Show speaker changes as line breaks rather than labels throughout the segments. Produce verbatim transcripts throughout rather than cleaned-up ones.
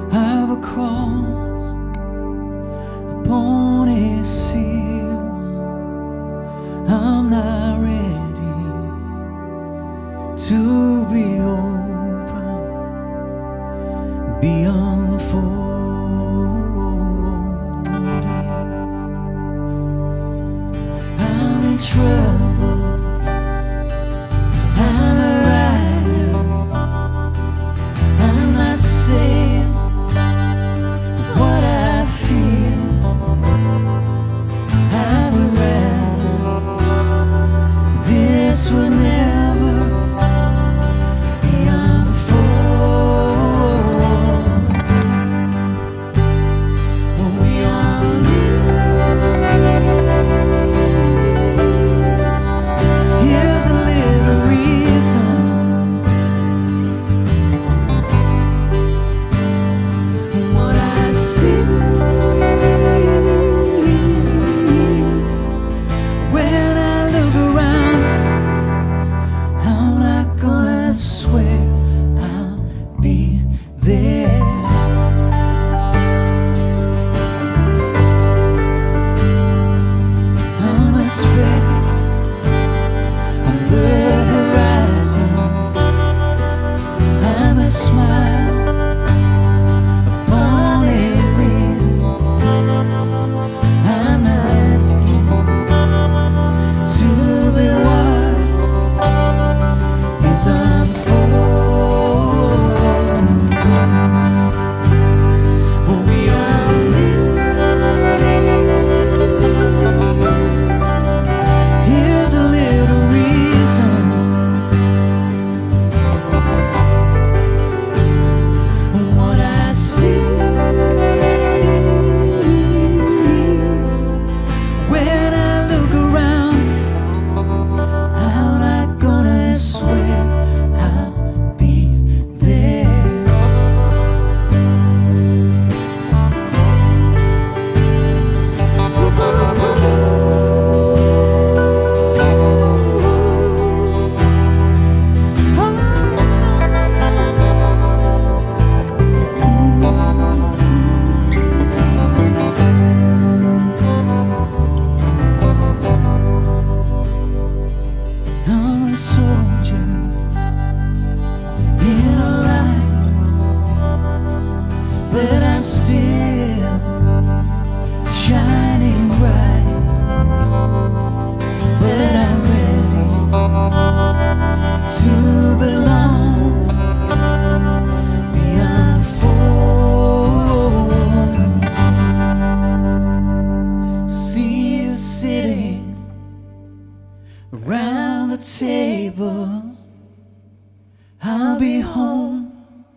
I've a cross upon a seal. I'm not ready to be open beyond folding. I'm in trouble. I'm a rider. I'm not saying what I feel. I would rather this would never be unfolding. When we are here's a little reason what I see when I look around. I'm not gonna swear I'll be there. I'm a speck on the horizon. I'm a smile upon a rim. I'm not asking to be what is unfolding. But we are here's a little reason what I see when I look around. I'm not gonna swear I'll be there. I'm a soldier in a line, but I'm still shining bright. But I'm ready to belong beyond folding. See you sitting around the table. I'll be home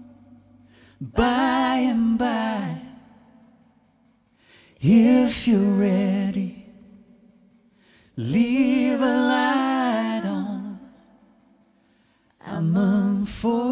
by and by. If you're ready, leave a light on. I'm unfolding.